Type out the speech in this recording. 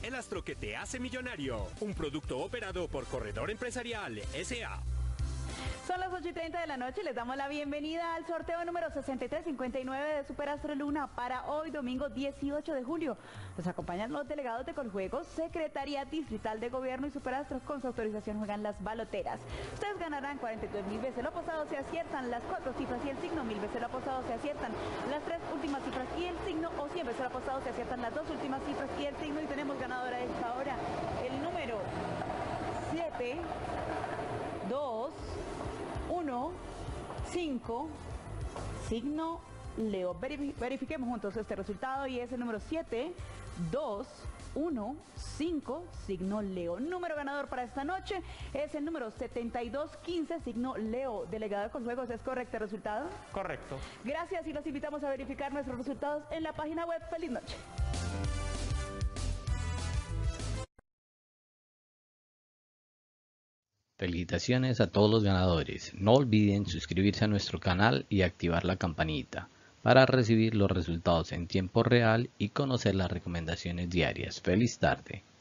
el astro que te hace millonario. Un producto operado por Corredor Empresarial S.A. Son las 8:30 de la noche y les damos la bienvenida al sorteo número 6359 de Superastro Luna para hoy, domingo 18 de julio. Nos acompañan los delegados de Coljuegos, Secretaría Distrital de Gobierno y Superastro. Con su autorización juegan las baloteras. Ustedes ganarán 42.000 veces lo apostado si aciertan las 4 cifras y el signo, 1.000 veces lo apostado si aciertan las 3 últimas cifras y el signo, o 100 veces lo apostado si aciertan las 2 últimas cifras y el signo. Y tenemos ganadora a esta hora, el número 7, 2, 1, 5, signo Leo. Verifiquemos juntos este resultado y es el número 7, 2, 1, 5, signo Leo. Número ganador para esta noche es el número 7215, signo Leo. Delegado de Coljuegos, ¿es correcto el resultado? Correcto. Gracias y los invitamos a verificar nuestros resultados en la página web. ¡Feliz noche! Felicitaciones a todos los ganadores. No olviden suscribirse a nuestro canal y activar la campanita para recibir los resultados en tiempo real y conocer las recomendaciones diarias. ¡Feliz tarde!